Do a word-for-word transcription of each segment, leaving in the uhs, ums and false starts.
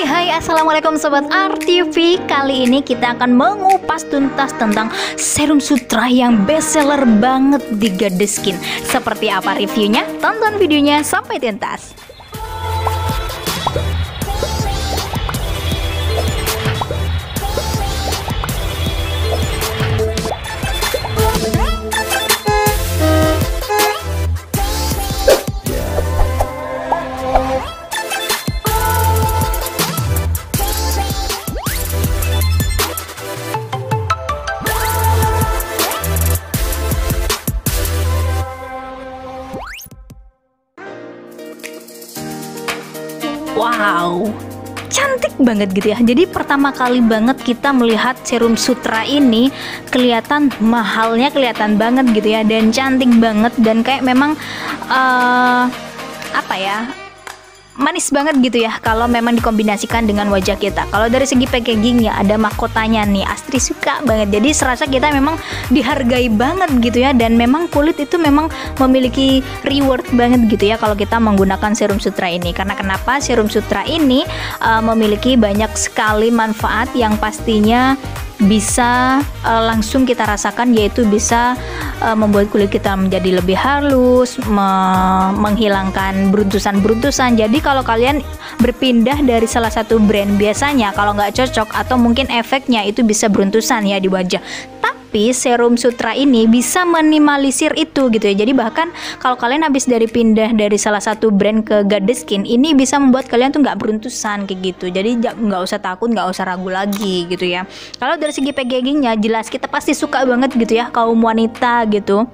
Hai hai assalamualaikum sobat R T V. Kali ini kita akan mengupas tuntas tentang serum sutra yang best seller banget di Goddess Skin. Seperti apa reviewnya? Tonton videonya sampai tuntas. Wow, cantik banget gitu ya. Jadi pertama kali banget kita melihat serum sutra ini, kelihatan mahalnya, kelihatan banget gitu ya, dan cantik banget, dan kayak memang uh, apa ya, manis banget gitu ya kalau memang dikombinasikan dengan wajah kita. Kalau dari segi packaging ya ada mahkotanya nih, Astri suka banget. Jadi serasa kita memang dihargai banget gitu ya, dan memang kulit itu memang memiliki reward banget gitu ya kalau kita menggunakan serum sutra ini. Karena kenapa? Serum sutra ini uh, memiliki banyak sekali manfaat yang pastinya bisa uh, langsung kita rasakan, yaitu bisa uh, membuat kulit kita menjadi lebih halus, me menghilangkan beruntusan-beruntusan. Jadi kalau kalian berpindah dari salah satu brand, biasanya kalau nggak cocok atau mungkin efeknya itu bisa beruntusan ya di wajah. Tapi serum sutra ini bisa minimalisir itu gitu ya. Jadi bahkan kalau kalian habis dari pindah dari salah satu brand ke Goddess Skin, ini bisa membuat kalian tuh nggak beruntusan kayak gitu. Jadi nggak usah takut, nggak usah ragu lagi gitu ya. Kalau dari segi packagingnya jelas kita pasti suka banget gitu ya, kaum wanita gitu.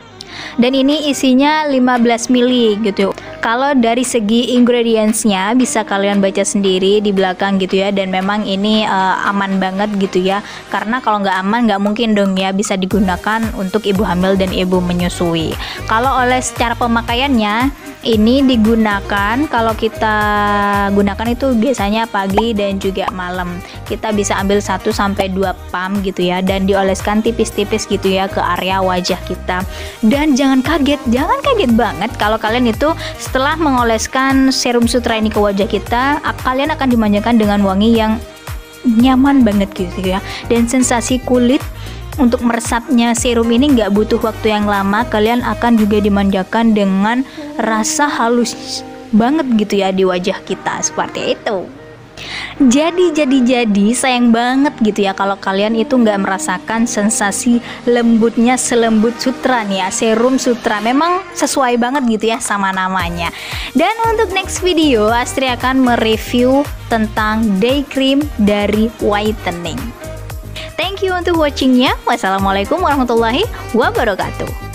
Dan ini isinya lima belas mili gitu. Kalau dari segi ingredientsnya bisa kalian baca sendiri di belakang gitu ya. Dan memang ini uh, aman banget gitu ya. Karena kalau nggak aman nggak mungkin dong ya bisa digunakan untuk ibu hamil dan ibu menyusui. Kalau oleh secara pemakaiannya, ini digunakan kalau kita gunakan itu biasanya pagi dan juga malam. Kita bisa ambil satu sampai dua pump gitu ya, dan dioleskan tipis-tipis gitu ya ke area wajah kita. Dan jangan kaget, jangan kaget banget kalau kalian itu setelah mengoleskan serum sutra ini ke wajah kita, kalian akan dimanjakan dengan wangi yang nyaman banget gitu ya. Dan sensasi kulit untuk meresapnya serum ini nggak butuh waktu yang lama. Kalian akan juga dimanjakan dengan rasa halus banget gitu ya di wajah kita, seperti itu. Jadi jadi jadi sayang banget gitu ya kalau kalian itu nggak merasakan sensasi lembutnya selembut sutra nih ya. Serum sutra memang sesuai banget gitu ya sama namanya. Dan untuk next video, Astri akan mereview tentang day cream dari whitening. Thank you untuk watchingnya. Wassalamualaikum warahmatullahi wabarakatuh.